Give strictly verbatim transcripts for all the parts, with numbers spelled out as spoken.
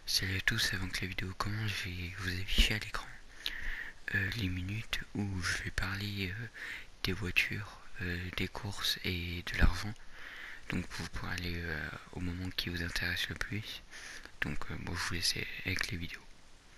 Salut à tous, avant que la vidéo commence, je vais vous afficher à l'écran euh, les minutes où je vais parler euh, des voitures, euh, des courses et de l'argent. Donc vous pourrez aller euh, au moment qui vous intéresse le plus. Donc euh, bon, je vous laisse avec les vidéos.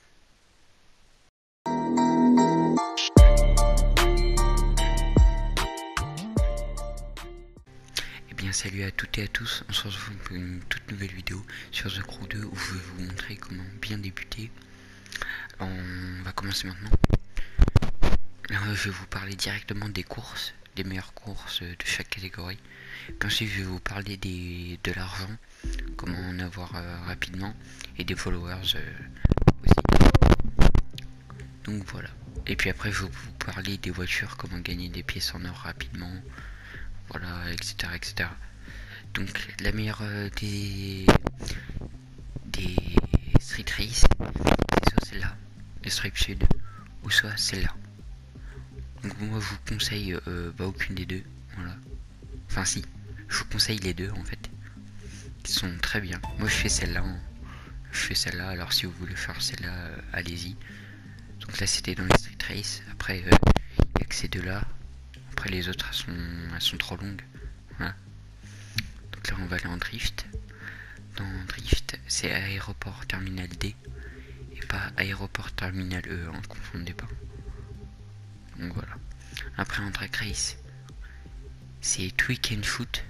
Et bien salut à toutes et à tous, on se retrouve pour une toute nouvelle vidéo sur The Crew deux où je vais vous montrer comment bien débuter. Alors, on va commencer maintenant. Alors, je vais vous parler directement des courses, des meilleures courses de chaque catégorie. Puis ensuite, je vais vous parler des, de l'argent, comment en avoir euh, rapidement, et des followers euh, aussi. Donc voilà. Et puis après, je vais vous parler des voitures, comment gagner des pièces en or rapidement, voilà, et cetera, et cetera. Donc la meilleure euh, des des street race, c'est soit celle-là, les Strip Sud, ou soit celle-là. Donc moi, je vous conseille euh, bah, aucune des deux, voilà. Enfin si, je vous conseille les deux en fait, qui sont très bien. Moi, je fais celle-là. Hein. Je fais celle-là, alors si vous voulez faire celle-là, euh, allez-y. Donc là c'était dans les street race, après il euh, n'y a que ces deux là, après les autres elles sont, elles sont trop longues, voilà. Donc là on va aller en drift, dans drift c'est aéroport terminal D, et pas aéroport terminal E, ne confondez pas. Donc voilà, après en drag race, c'est tweak and shoot,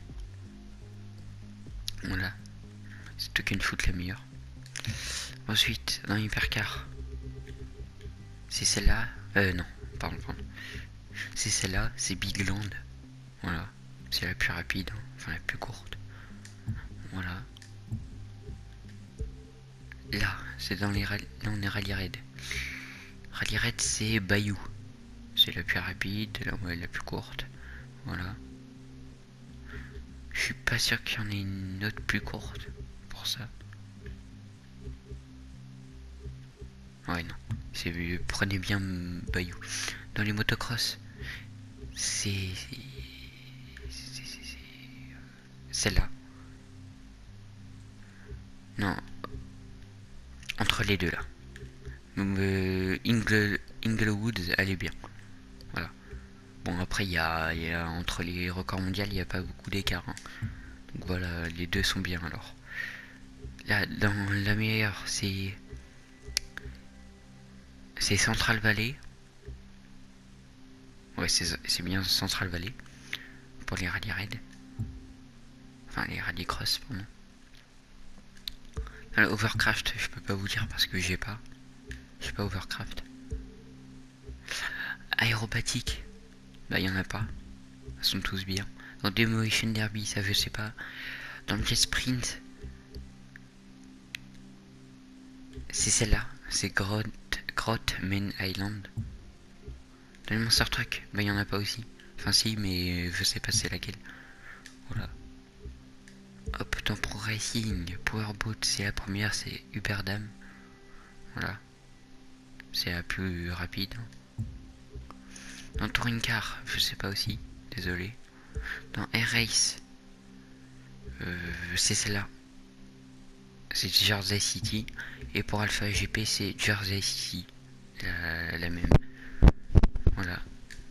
voilà, c'est tweak and shoot la meilleure. Ensuite dans hypercar, c'est celle-là, euh non, pardon, pardon. C'est celle-là, c'est Big Land. Voilà, c'est la plus rapide, hein. Enfin la plus courte. Voilà. Là, c'est dans les rallyes. Là, on est rallye raid. Rallye raid, c'est Bayou. C'est la plus rapide, là où elle est la plus courte. Voilà. Je suis pas sûr qu'il y en ait une autre plus courte pour ça. Ouais, non. C'est, prenez bien Bayou. Dans les motocross, c'est celle-là. Non. Entre les deux là. Euh, Ingle, Inglewood, elle est bien. Voilà. Bon, après, il y a, y a entre les records mondiaux, il n'y a pas beaucoup d'écart. Hein. Donc voilà, les deux sont bien alors. Là, dans la meilleure, c'est. C'est Central Valley. Ouais, c'est bien Central Valley. Pour les rallye raid. Enfin, les rallye cross, pardon. Alors, Overcraft, je peux pas vous dire parce que j'ai pas. J'ai pas Overcraft. Aérobatique, bah, il y en a pas. Ils sont tous bien. Dans Demolition Derby, ça je sais pas. Dans le Jet Sprint, c'est celle-là. C'est Grot, Grot Main Island. Dans le Monster Truck, bah, il y en a pas aussi. Enfin, si, mais je sais pas c'est laquelle. Voilà. Hop, dans Pro Racing, Powerboat, c'est la première, c'est Uberdam. Voilà. C'est la plus rapide. Dans Touring Car, je sais pas aussi. Désolé. Dans Air Race, euh, c'est celle-là. C'est Jersey City. Et pour Alpha G P, c'est Jersey City. La, la même. Voilà.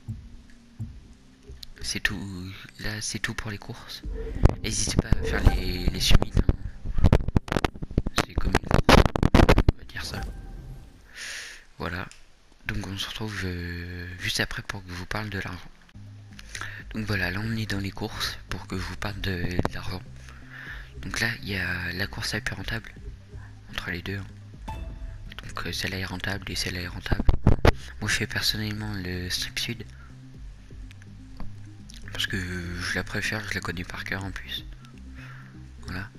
C'est tout. Là, c'est tout pour les courses. N'hésitez pas à faire les, les summits. Hein. C'est comme une course. On va dire ça. Voilà. Donc on se retrouve euh, juste après pour que je vous parle de l'argent. Donc voilà, là on est dans les courses pour que je vous parle de, de l'argent. Donc là, il y a la course la plus rentable entre les deux. Hein. Donc euh, celle-là est rentable et celle-là est rentable. Moi je fais personnellement le Strip Sud. Parce que je la préfère, je la connais par cœur en plus. Voilà.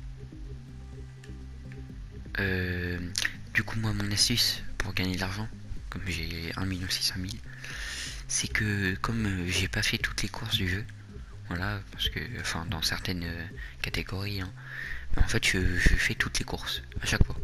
Euh, du coup moi mon astuce pour gagner de l'argent, comme j'ai un million six cent mille, c'est que comme euh, j'ai pas fait toutes les courses du jeu, voilà, parce que, enfin dans certaines euh, catégories, hein, en fait je, je fais toutes les courses à chaque fois.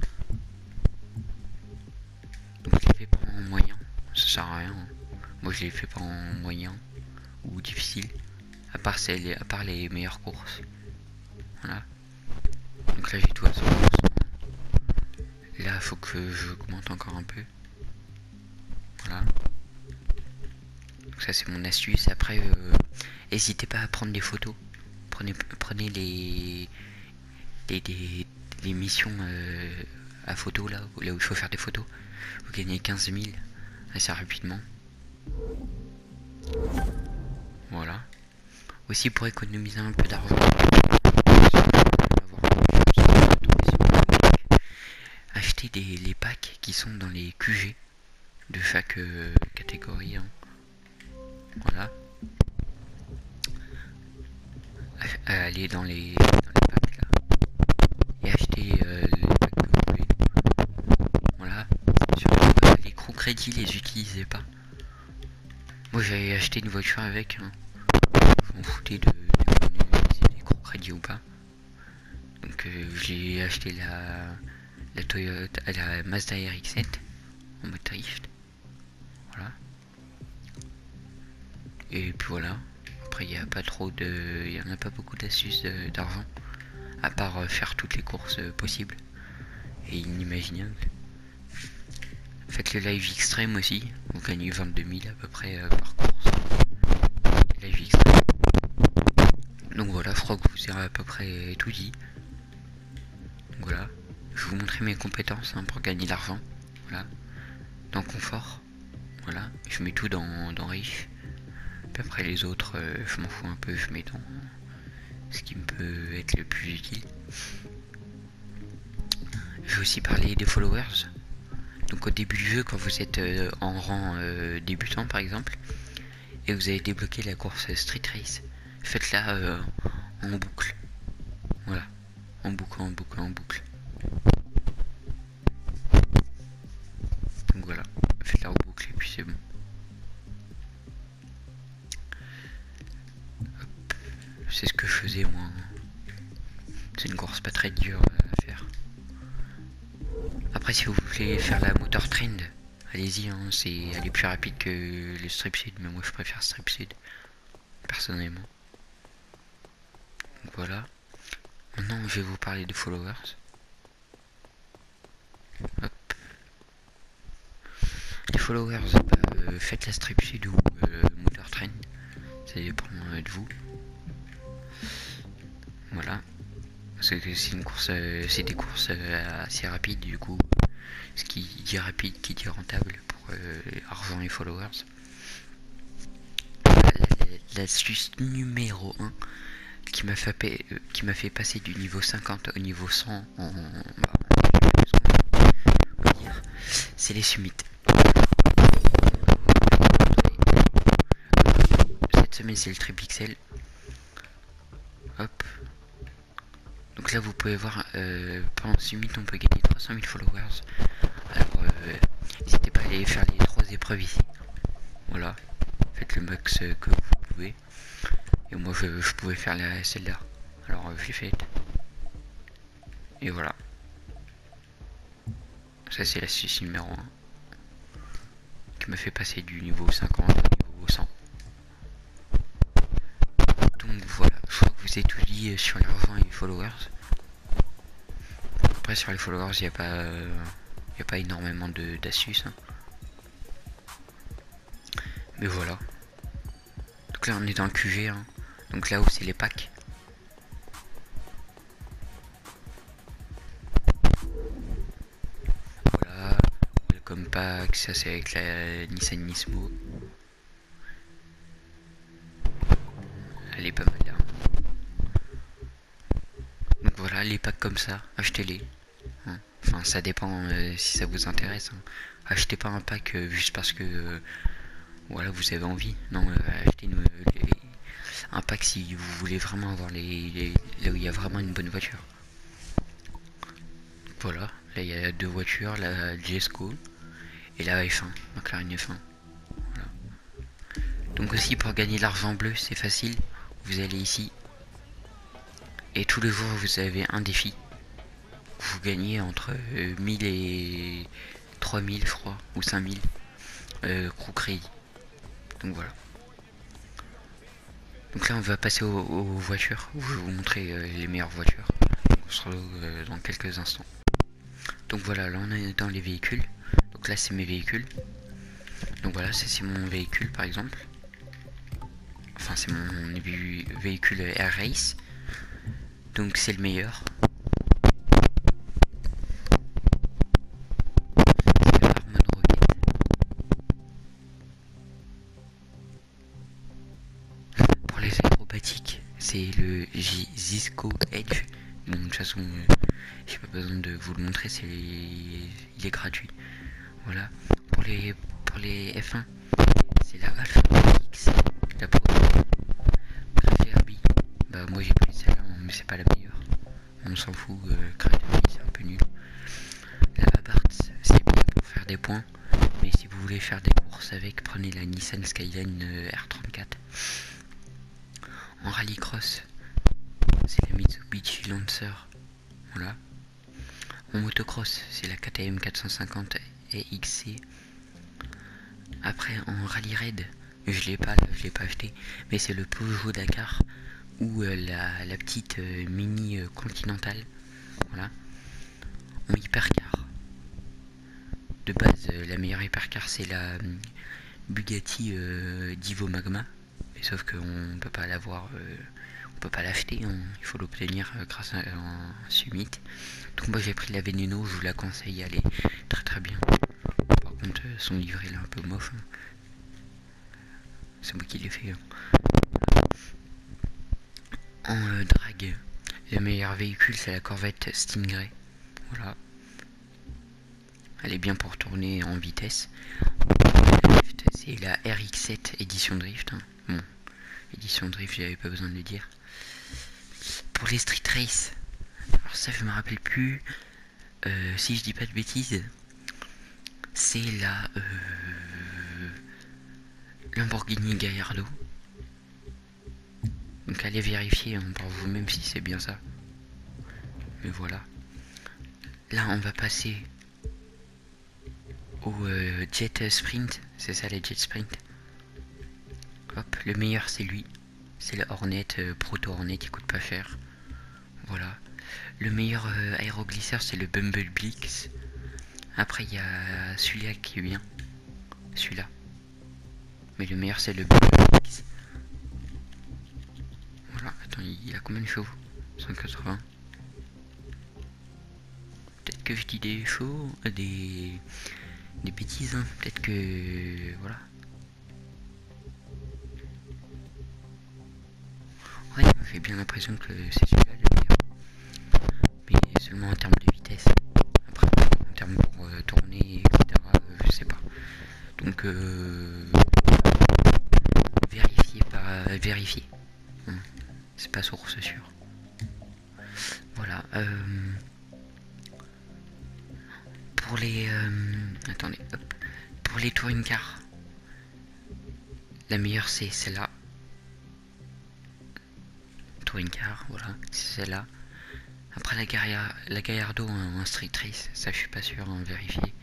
Donc je les fais pas en moyen, ça sert à rien. Hein. Moi je les fais pas en moyen ou difficile, à part celles, à part les meilleures courses. Voilà. Donc là j'ai tout à cent pour cent. faut que je augmente encore un peu. Voilà. Donc ça c'est mon astuce. Après, n'hésitez euh, pas à prendre des photos. Prenez, prenez les, les, les, les missions euh, à photo là, là où il faut faire des photos. Vous gagnez quinze mille assez rapidement. Voilà. Aussi pour économiser un peu d'argent, acheter des les packs qui sont dans les Q G de chaque euh, catégorie. Hein. Voilà. Aller dans les, dans les packs là et acheter euh, les packs que vous voulez. Voilà. Surtout euh, les crédits, les utilisez pas. Moi j'avais acheté une voiture avec. Hein. Je m'en foutais de, de utiliser des crédits ou pas. Donc euh, j'ai acheté la la Toyota, la Mazda R X sept en mode drift. Voilà. Et puis voilà. Après il n'y a pas trop de, il y en a pas beaucoup d'astuces d'argent à part euh, faire toutes les courses euh, possibles et inimaginables. Faites le live extrême aussi, vous gagnez vingt-deux mille à peu près euh, par course. Live extrême. Donc voilà, je crois que vous avez à peu près tout dit. Donc voilà, je vais vous montrer mes compétences hein, pour gagner de l'argent. Voilà, dans confort. Voilà, je mets tout dans, dans riche. Puis après les autres, euh, je m'en fous un peu, je mets dans ce qui me peut être le plus utile. Je vais aussi parler des followers. Donc au début du jeu, quand vous êtes euh, en rang euh, débutant par exemple, et vous avez débloqué la course Street Race, faites-la euh, en boucle. Voilà, en boucle, en boucle, en boucle. Donc voilà, faites-la en boucle et puis c'est bon. C'est ce que je faisais moi. C'est une course pas très dure à faire. Après si vous voulez faire la motor trend, allez-y, hein, c'est elle est plus rapide que le strip sud, mais moi je préfère strip sud personnellement. Donc voilà. Maintenant je vais vous parler de followers. Hop. Les followers, bah, euh, faites la strip sud ou euh, motor trend, ça dépend euh, de vous. Voilà. Parce que c'est une course, euh, c'est des courses euh, assez rapides du coup. Ce qui dit rapide, qui dit rentable pour euh, argent et followers. L'astuce numéro un qui m'a fait, euh, qui m'a fait passer du niveau cinquante au niveau cent en, bah, c'est les summits. Cette semaine c'est le tripixel. Hop. Donc là vous pouvez voir euh, pendant summit on peut gagner trois cent mille followers. Alors euh, n'hésitez pas à aller faire les trois épreuves ici. Voilà. Faites le max euh, que vous pouvez. Et moi je, je pouvais faire la celle-là. Alors euh, je l'ai faite. Et voilà. Ça c'est l'astuce numéro un. Qui me fait passer du niveau cinquante au niveau cent. Donc voilà, je crois que vous avez tout dit sur l'argent et les followers. Après sur les followers il n'y a pas euh, il n'y a pas énormément de d'astuces. Hein. Mais voilà. Donc là on est dans le Q G. Hein. Donc là où c'est les packs. Voilà. Welcome pack, ça c'est avec la Nissan Nismo. Elle est pas mal là. Donc voilà, les packs comme ça, achetez-les. Hein. Enfin ça dépend euh, si ça vous intéresse. Hein. Achetez pas un pack euh, juste parce que euh, voilà vous avez envie. Non, euh, achetez une, les, un pack si vous voulez vraiment avoir les, les là où il y a vraiment une bonne voiture. Voilà, là il y a deux voitures, la Jesco et la F un, McLaren F un. Voilà. Donc aussi pour gagner l'argent bleu c'est facile, vous allez ici et tous les jours vous avez un défi. Vous gagnez entre euh, mille et trois mille je crois, ou cinq mille euh, crew crédit. Donc voilà. Donc là on va passer aux, aux voitures, où je vais vous montrer euh, les meilleures voitures. On se retrouve euh, dans quelques instants. Donc Donc voilà, là on est dans les véhicules. Donc là c'est mes véhicules. Donc voilà, c'est mon véhicule par exemple. Enfin c'est mon véhicule Air Race. Donc c'est le meilleur. Pour les acrobatiques, c'est le Zisco Edge. Donc de toute façon, euh, j'ai pas besoin de vous le montrer, c'est il est gratuit. Voilà. Pour les pour les F un, c'est la Alpha X, la Pro. Craft bah moi j'ai pris celle-là, mais c'est pas la meilleure. On s'en fout, euh, Craft c'est un peu nul. La Abarth, c'est bien pour faire des points, mais si vous voulez faire des courses avec, prenez la Nissan Skyline euh, R trente-quatre. En rallycross, c'est la Mitsubishi Lancer. Voilà. En motocross, c'est la K T M quatre cent cinquante et X C. Après, en rallye raid, je l'ai pas, je l'ai pas acheté, mais c'est le Peugeot Dakar ou euh, la, la petite euh, Mini euh, Continental. Voilà. En hypercar, de base, euh, la meilleure hypercar c'est la euh, Bugatti euh, Divo Magma, mais sauf qu'on peut pas l'avoir, euh, on peut pas l'acheter, il faut l'obtenir euh, grâce à un Summit. Donc moi j'ai pris la Veneno, je vous la conseille, elle est très très bien. Par contre euh, son livret il est un peu moche, hein. C'est moi qui l'ai fait. Hein. En euh, drag, le meilleur véhicule c'est la Corvette Stingray. Voilà. Elle est bien pour tourner en vitesse. C'est la R X sept édition drift. Hein. Bon, édition drift, j'avais pas besoin de le dire. Pour les street race, alors ça je me rappelle plus. Euh, si je dis pas de bêtises, c'est la euh, Lamborghini Gallardo. Donc allez vérifier hein, par vous-même si c'est bien ça. Mais voilà. Là on va passer au euh, Jet Sprint. C'est ça les Jet Sprint. Hop, le meilleur c'est lui. C'est le Hornet, euh, Proto Hornet, il coûte pas cher. Voilà. Le meilleur euh, aéroglisseur c'est le Bumbleblix. Après il y a celui-là qui est bien. Celui-là. Mais le meilleur c'est le Bumbleblix. Voilà, attends, il a combien de chevaux? cent quatre-vingts. Peut-être que je dis des chevaux, euh, des... des bêtises, hein. Peut-être que... voilà. Ouais, j'ai bien l'impression que c'est celui-là le meilleur. Mais seulement en termes de vitesse. Après, en termes pour euh, tourner, et cetera, euh, je sais pas. Donc, euh, vérifier par euh, vérifier. Hum, c'est pas source sûre. Voilà. Euh, pour les... Euh, attendez, hop. Pour les touring cars, la meilleure c'est celle-là. Touring car, voilà, c'est celle-là. Après la, Gaia, la Gallardo en, en street race, ça je suis pas sûr, en vérifier.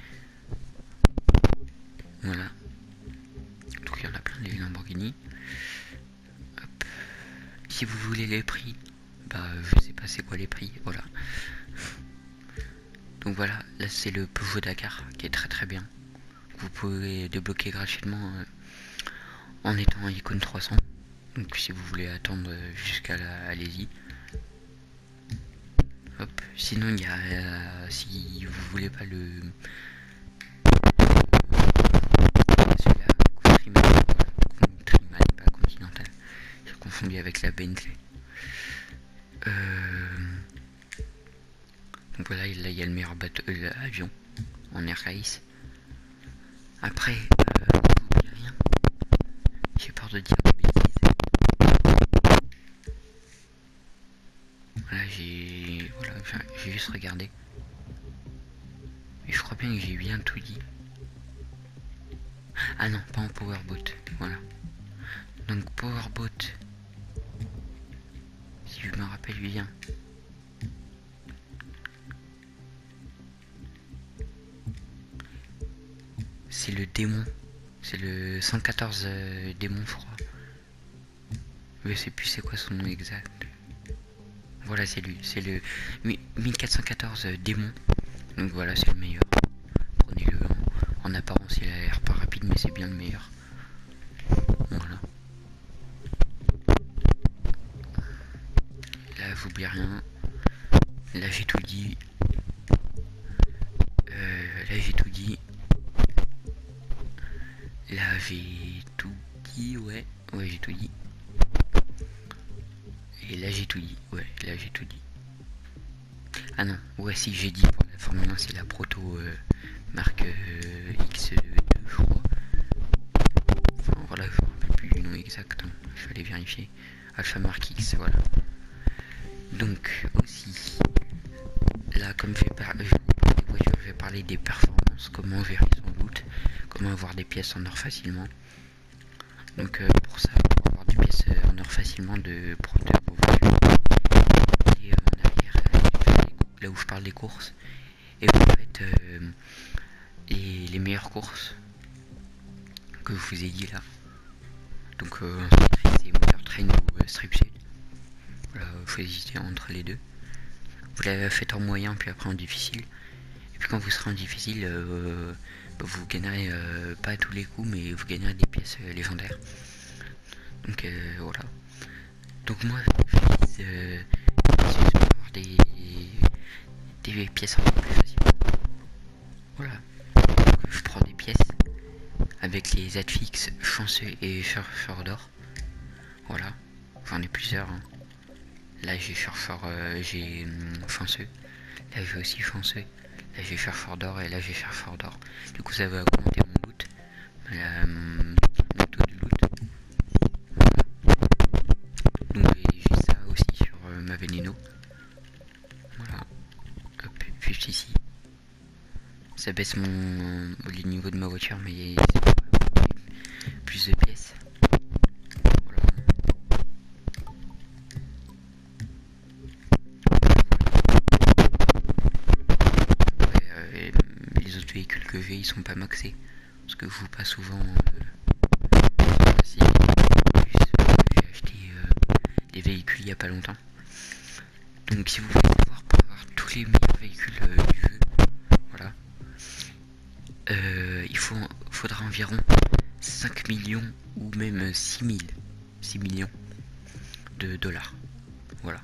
Voilà. Donc il y en a plein les Lamborghini. Hop. Si vous voulez les prix, bah je sais pas c'est quoi les prix, voilà. Donc voilà, là c'est le Peugeot Dakar qui est très très bien. Vous pouvez débloquer gratuitement euh, en étant icône trois cents. Donc si vous voulez attendre jusqu'à là, allez-y. Hop. Sinon il y a euh, si vous voulez pas le celui-là, Countryman, Countryman, pas Continental. J'ai confondu avec la Bentley. Euh... Donc voilà, là il y a le meilleur bateau, euh, avion en air race. Après, euh, j'oublie rien. J'ai peur de dire des bêtises. Voilà, j'ai voilà, j'ai juste regardé. Et je crois bien que j'ai bien tout dit. Ah non, pas en powerboat. Voilà. Donc powerboat, si je me rappelle bien. C'est le démon. C'est le cent quatorze euh, démon, je crois. Je sais plus c'est quoi son nom exact. Voilà, c'est lui. C'est le mille quatre cent quatorze euh, démon. Donc voilà, c'est le meilleur. Prenez-le. En, en apparence, il a l'air pas rapide, mais c'est bien le meilleur. Voilà. Là, vous oubliez rien. Là, j'ai tout dit. Euh, là, j'ai tout dit. Là, j'ai tout dit, ouais. Ouais, j'ai tout dit. Et là, j'ai tout dit. Ouais, là, j'ai tout dit. Ah non, ouais, si, j'ai dit pour la Formule un, c'est la proto euh, marque euh, X deux, je crois. Enfin, voilà, je ne me rappelle plus du nom exact. Hein. Je vais aller vérifier. Alpha Marque X, voilà. Donc, aussi, là, comme je vais parler des voitures, je vais parler des performances, comment gérer son loot, comment avoir des pièces en or facilement. Donc, euh, pour ça, pour avoir des pièces en or facilement, de prendre vos voitures. Et euh, en arrière, là où je parle des courses, et vous faites euh, et les meilleures courses que je vous ai dit là. Donc euh, c'est Motor Train ou euh, Strip Shed. Voilà, faut hésiter entre les deux. Vous la faites en moyen puis après en difficile. Et puis quand vous serez en difficile, euh, bah, vous gagnerez euh, pas à tous les coups, mais vous gagnerez des pièces euh, légendaires. Donc euh, voilà. Donc moi je vise euh, avoir des, des pièces un peu plus facilement. Voilà. Donc, je prends des pièces avec les adfixes chanceux et chercheur d'or. Voilà. J'en ai plusieurs. Hein. Là j'ai chercheur, euh, j'ai hum, chanceux. Là j'ai aussi chanceux. Là j'ai chercheur d'or et là j'ai chercheur d'or. Du coup ça va augmenter mon loot. La, hum, mon taux de loot. Voilà. Donc j'ai ça aussi sur euh, ma Veneno. Voilà. Hop, juste ici. Ça baisse mon le niveau de ma voiture, mais plus de pièces. Voilà. Ouais, euh, les autres véhicules que j'ai, ils sont pas maxés parce que je joue pas souvent. Euh, si, j'ai acheté euh, des véhicules il y a pas longtemps. Donc si vous voulez pouvoir avoir tous les meilleurs véhicules euh, du jeu, voilà. Euh, il faut, faudra environ cinq millions ou même six mille, six millions de dollars. Voilà.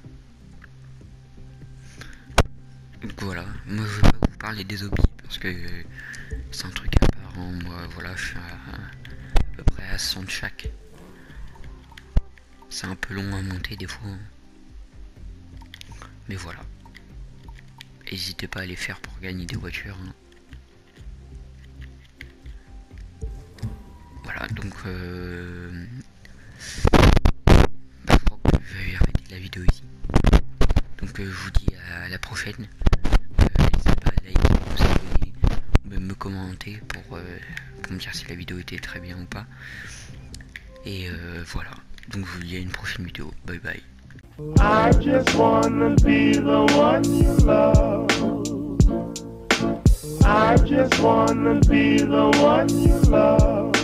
Donc voilà, moi je vais pas vous parler des hobbies parce que c'est un truc à part. Hein. Moi voilà, je suis à, à peu près à cent de chaque. C'est un peu long à monter des fois. Hein. Mais voilà. N'hésitez pas à les faire pour gagner des voitures. Hein. Voilà, donc euh... bah, je crois que je vais arrêter la vidéo ici. Donc euh, je vous dis à la prochaine. Euh, N'hésitez pas à liker, vous abonner, ou même me commenter pour, euh, pour me dire si la vidéo était très bien ou pas. Et euh, voilà, donc je vous dis à une prochaine vidéo. Bye bye. I just wanna be the one you love. I just wanna be the one you love.